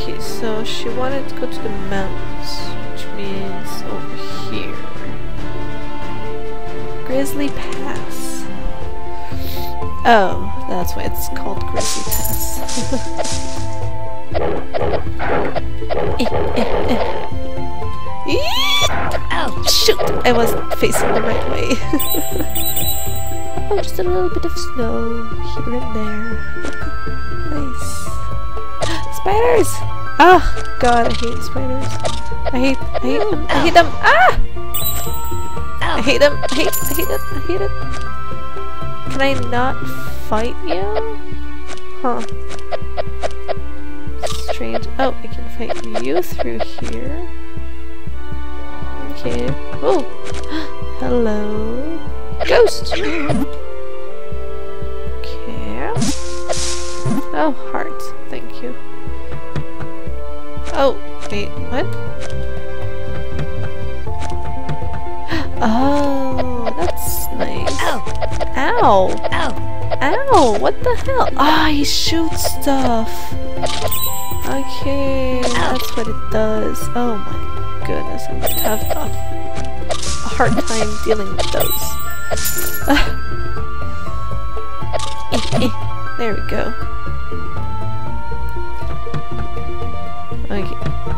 Okay, so she wanted to go to the mountains, which means over here. Grizzly Pass. Oh, that's why it's called Grizzly Pass. Oh, shoot! I wasn't facing the right way. Oh, just a little bit of snow here and there. Nice. Spiders! Oh, God, I hate spiders. I hate them. Ah! I hate them. I hate it. Can I not fight you? Huh. Strange. Oh, I can fight you through here. Okay. Oh! Hello. Ghost! Okay. Oh, heart. Thank you. Oh, wait, what? Oh, that's nice. Ow! Ow! Ow! Ow! What the hell? Ah, he shoots stuff! Okay, that's what it does. Oh my goodness, I'm going to have a hard time dealing with those. There we go. Okay,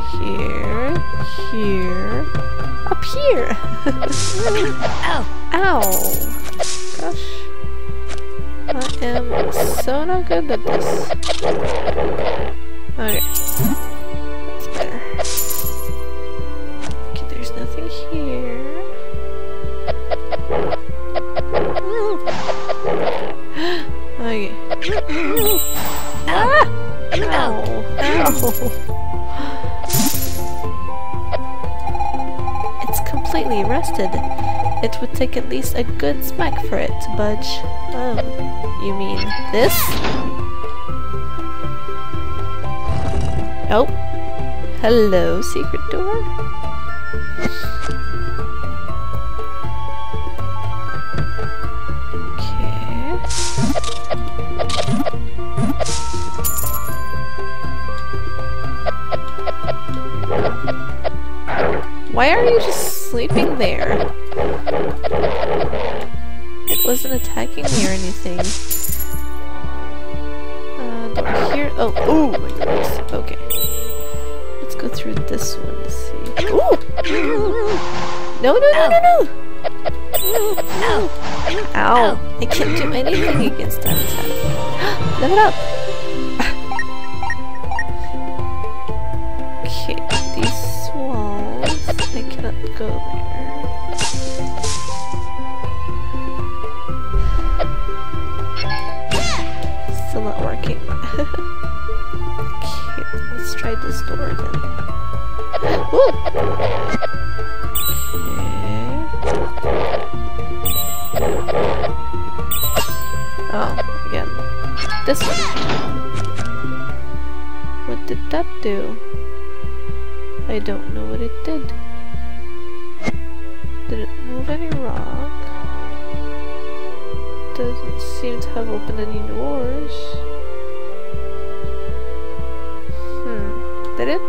here, up here! Ow! Ow! Gosh. I am so not good at this. Okay. That's better. Okay, there's nothing here. Okay. Ah! Ow! Ow! It's completely rusted. It would take at least a good smack for it to budge. Oh, you mean this? Oh. Hello, secret door? Okay. Why are you just sleeping there? It wasn't attacking me or anything. Door here. Oh, oh my goodness. Okay. Let's go through this one to see. Ooh! No, no, no, no, no! Ow! Ow! I can't do anything against that attack. Lift it up! Okay, these walls. I cannot go there. Still not working. Okay, let's try this door then. Woo! Oh, again. This one. What did that do? I don't know what it did. Did it move any rock? Doesn't seem to have opened any doors. Did it?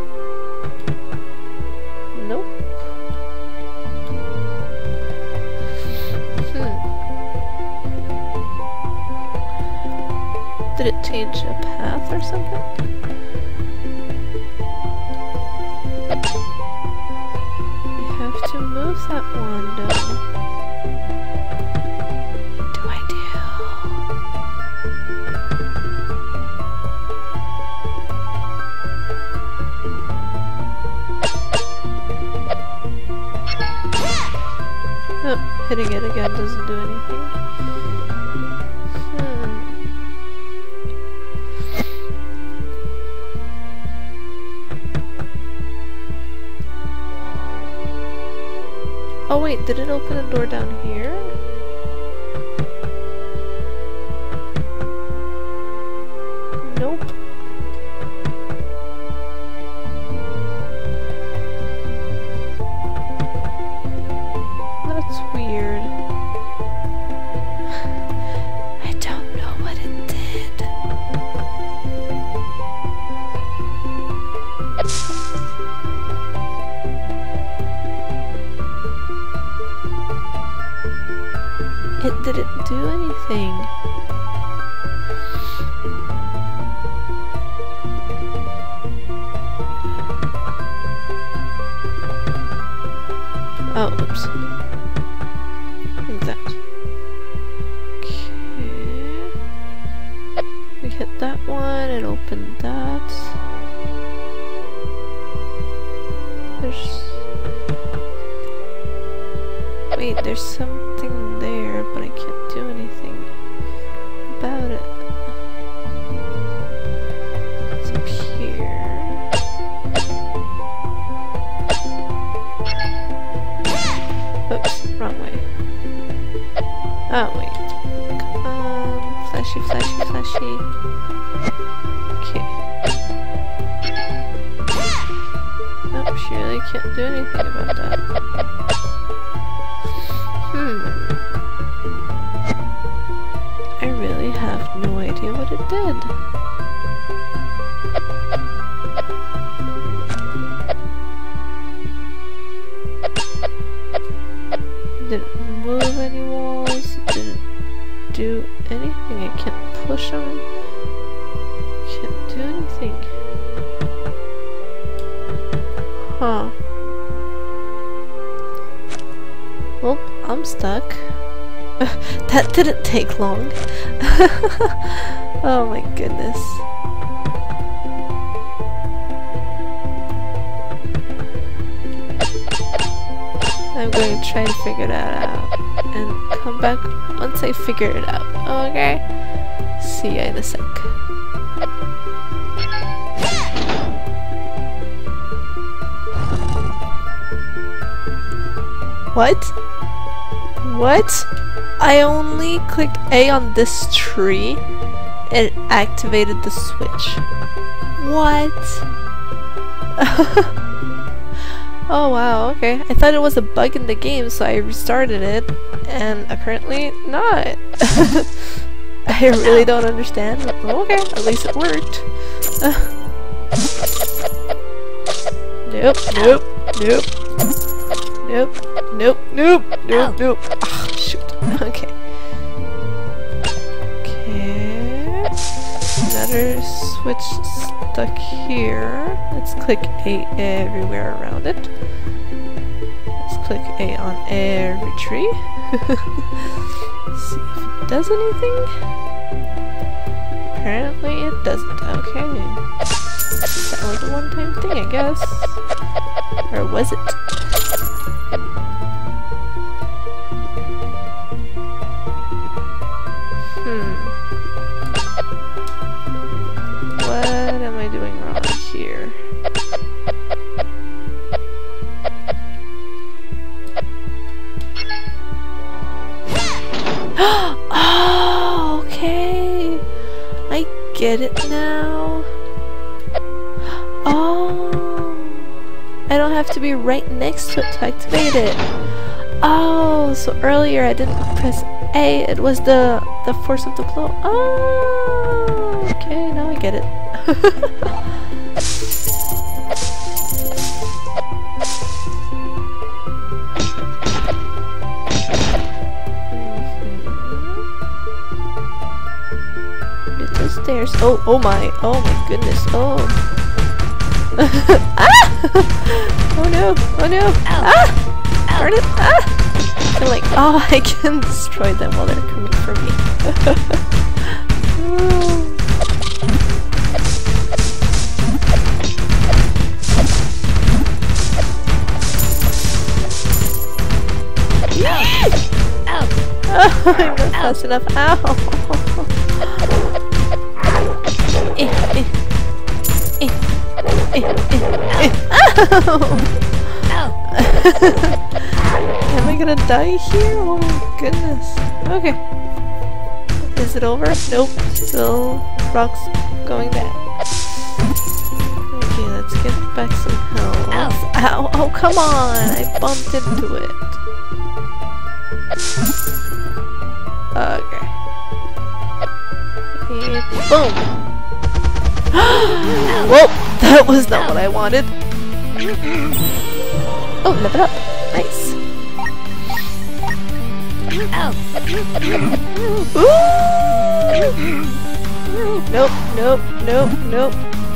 Nope. Did it change a path or something? I have to move that one though. What do I do? Oh, hitting it again doesn't do anything. Oh wait, did it open a door down here? Nope. That's weird. I don't know what it did. didn't do anything. Oh, oops. Like that. Okay. We hit that one and open that. Wait, there's something there, but I can't do anything about it. It's up here. Oops, wrong way. Oh, wait. Flashy, flashy, flashy. Okay. Nope, she really can't do anything about that. I really have no idea what it did. It didn't move any walls, it didn't do anything. I can't push them. Can't do anything. Huh. Well, I'm stuck. That didn't take long. Oh my goodness. I'm going to try to figure that out and come back once I figure it out. Okay? See ya in a sec. What? What? I only clicked A on this tree and it activated the switch. What? Oh wow, okay. I thought it was a bug in the game, so I restarted it, and apparently not. I really don't understand. Okay, at least it worked. Nope, nope, nope. Nope, nope, nope, nope, nope. Ah, shoot. Okay. Okay. Another switch stuck here. Let's click A everywhere around it. Let's click A on every tree. See if it does anything. Apparently it doesn't. Okay. That was a one-time thing, I guess. Or was it? What am I doing wrong here? Oh, okay. I get it now. Oh. I don't have to be right next to it to activate it. Oh, so earlier I didn't press A, it was the force of the blow. Oh, okay, now I get it. Little stairs. Oh my goodness. Oh. Ah! Oh no, oh no. Ah! Darn it. Ah! I'm like, oh, I can destroy them while they're coming for me. Oh, I'm not fast enough. Ow! Ow! Am I gonna die here? Oh my goodness. Okay. Is it over? Nope. Still rocks going down. Okay, let's get back some health. Ow! Oh, come on! I bumped into it. Okay. And boom! Whoa! That was not what I wanted. Oh, level up. Nice. Nope, nope, nope, nope.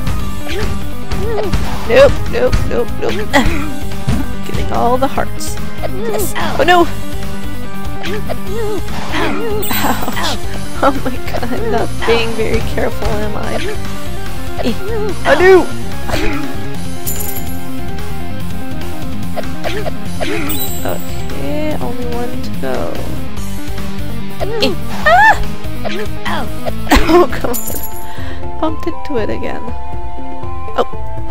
Nope, nope, nope, nope. Getting all the hearts. Oh no! Ouch. Oh my god, I'm not being very careful, am I? Oh no! Okay, only one to go. Ah! Oh, come on. Bumped into it again. Oh.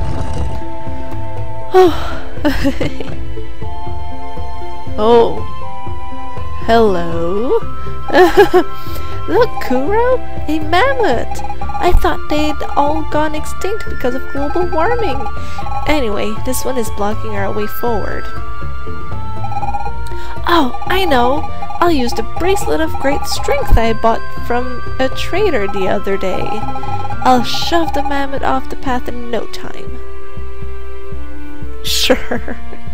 Oh. Oh. Hello. Look, Kuro! A mammoth! I thought they'd all gone extinct because of global warming. Anyway, this one is blocking our way forward. Oh, I know! I'll use the bracelet of great strength I bought from a trader the other day. I'll shove the mammoth off the path in no time. Sure.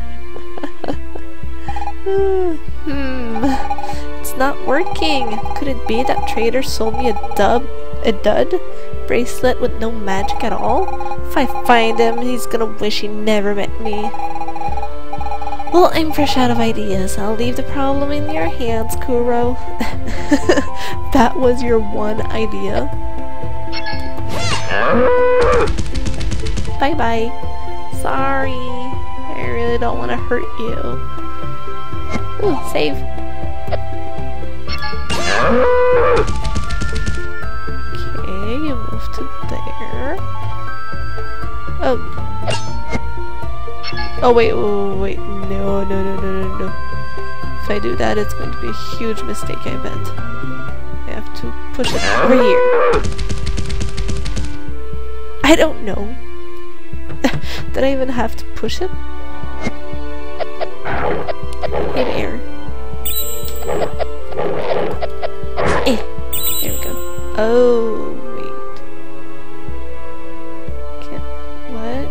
It's not working. Could it be that trader sold me a dud bracelet with no magic at all? If I find him, he's gonna wish he never met me. Well, I'm fresh out of ideas. I'll leave the problem in your hands, Kuro. That was your one idea. Bye-bye. Sorry. I really don't want to hurt you. Ooh, save. Okay, you move to there. Oh. Oh, wait, wait. No, no, no, no, no, no. If I do that, it's going to be a huge mistake, I bet. I have to push it over here. I don't know. Did I even have to push it? Hey there. There we go. Oh, wait. Can't. What?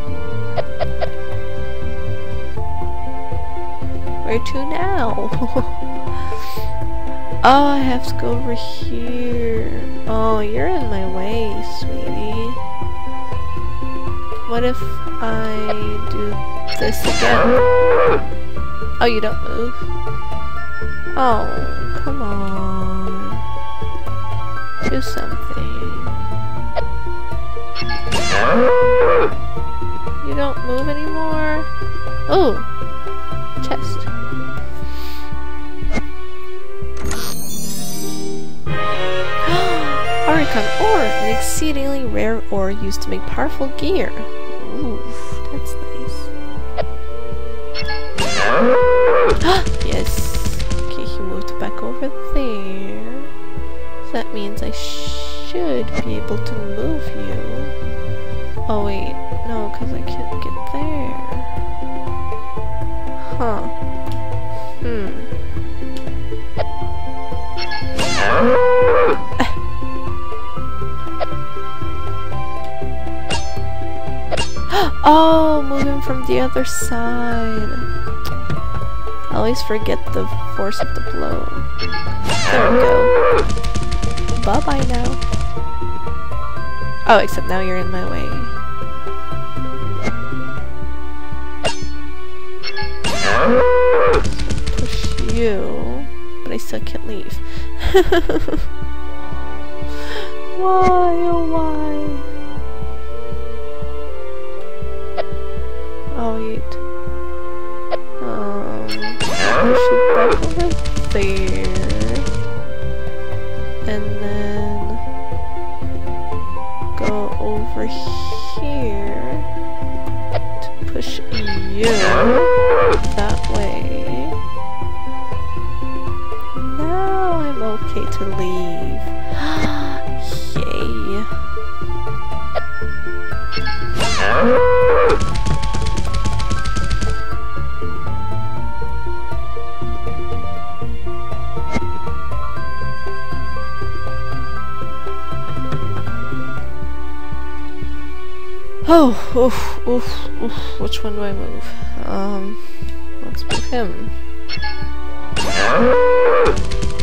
Where to now? Oh, I have to go over here. Oh, you're in my way, sweetie. What if I do this again? Oh, you don't move? Oh, come on. Do something. You don't move anymore? Oh! Chest. Auricon ore! An exceedingly rare ore used to make powerful gear. Ooh, that's nice. Yes. Okay, he moved back over there. So that means I should be able to move you. Oh wait, no, because I can't get there. Huh. Oh, moving from the other side. I always forget the force of the blow. There we go. Bye-bye now. Oh, except now you're in my way. Push you, but I still can't leave. Why, oh why? Oh wait. Push it back over there. And then go over here to push you that way. Now I'm okay to leave. Yay. Oh, oof, oof, oof. Which one do I move? Let's move him.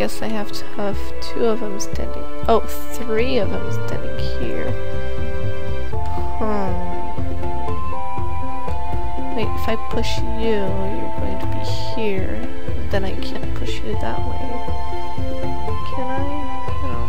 guess I have to have 2 of them standing. Oh, 3 of them standing here. Wait, if I push you, you're going to be here. Then I can't push you that way. Can I? I don't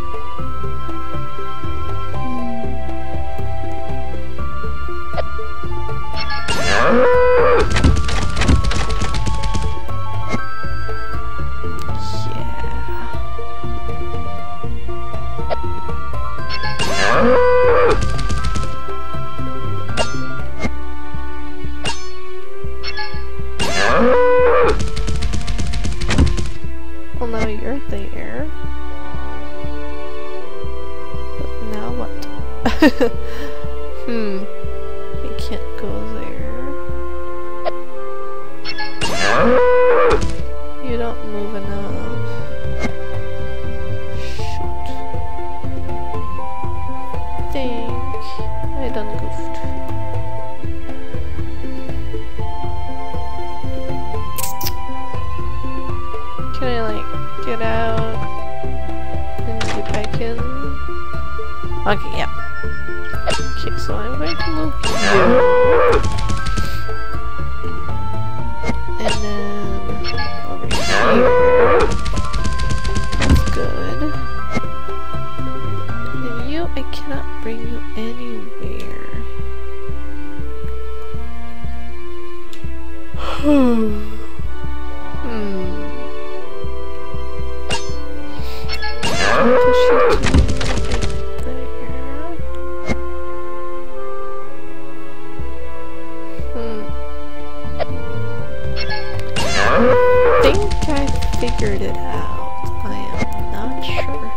Well, now you're there. But now what? I can't go there. You don't move enough. Shoot. Think. I done goofed. Can I, like, get out and get back in? Okay, yeah. Okay, so I'm going to move you. And then over here. That's good. And you, I cannot bring you anywhere. Push you to there. I think I figured it out. I am not sure.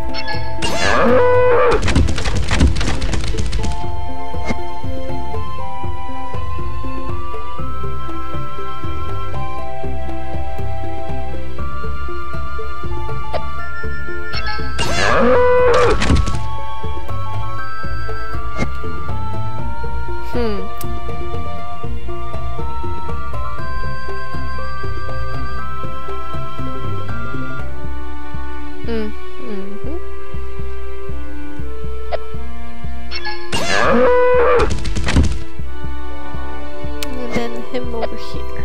And then him over here.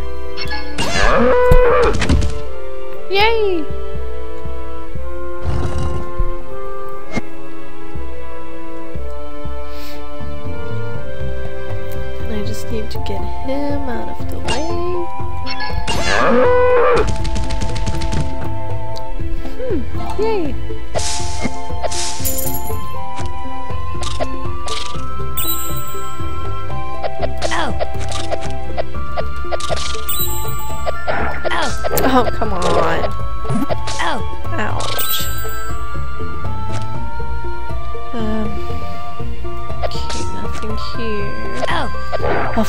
Yay! I just need to get him out of the way. Yay! Oh, come on. Ow. Ouch. Okay, nothing here. Ow. Oh.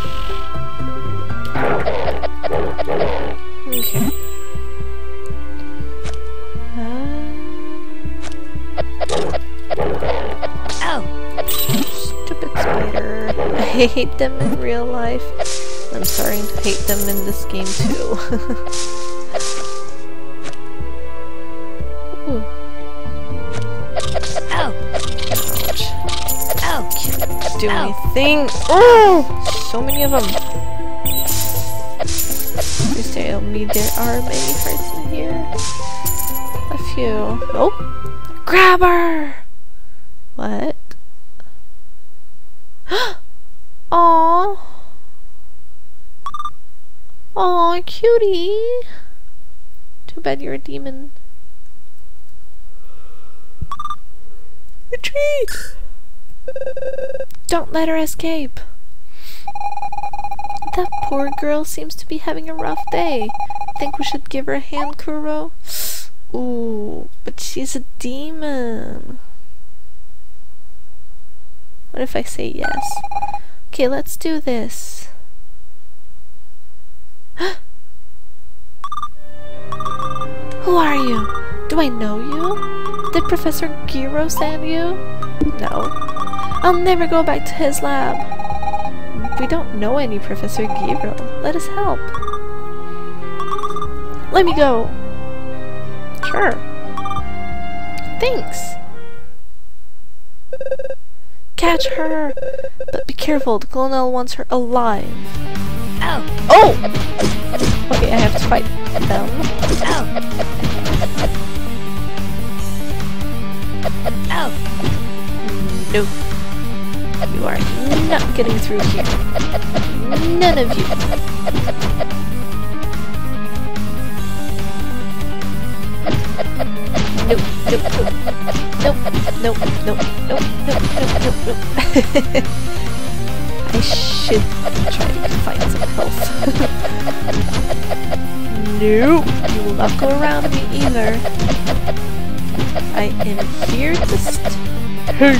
Okay. Stupid spider. I hate them in real life. I'm starting to hate them in this game too. Ouch. Can't do anything. Oh, so many of them. Please tell me there are many hearts in here. A few. Oh, grab her. What? Aww. Aw, cutie! Too bad you're a demon. Retreat! Don't let her escape! That poor girl seems to be having a rough day. Think we should give her a hand, Kuro? Ooh, but she's a demon. What if I say yes? Okay, let's do this. Who are you? Do I know you? Did Professor Giro send you? No. I'll never go back to his lab. We don't know any Professor Giro. Let us help. Let me go. her. Thanks. Catch her! But be careful, the colonel wants her alive. Ow! Oh! Okay, I have to fight them. Ow! Ow! No. You are not getting through here. None of you. Nope, nope, nope, nope, nope, nope, nope, nope, nope, nope. I should try to find some health. Nope, you will not go around me either. I am here to stay.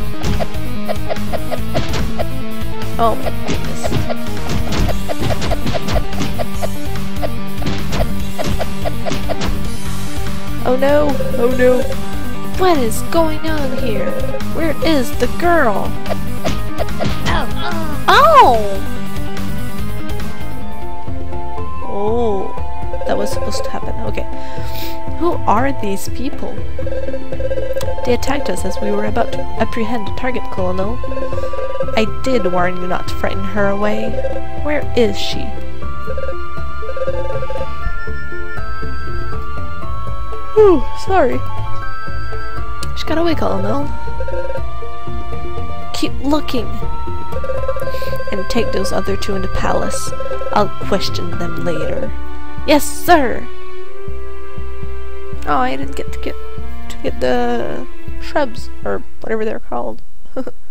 Oh my goodness. Oh no! Oh no! What is going on here? Where is the girl? Ow! Oh! Oh, that was supposed to happen. Okay. Who are these people? They attacked us as we were about to apprehend the target, Colonel. I did warn you not to frighten her away. Where is she? Whew, sorry. She got away, Colonel. Keep looking. And take those other two in the palace. I'll question them later. Yes, sir! Oh, I didn't get to get the shrubs, or whatever they're called.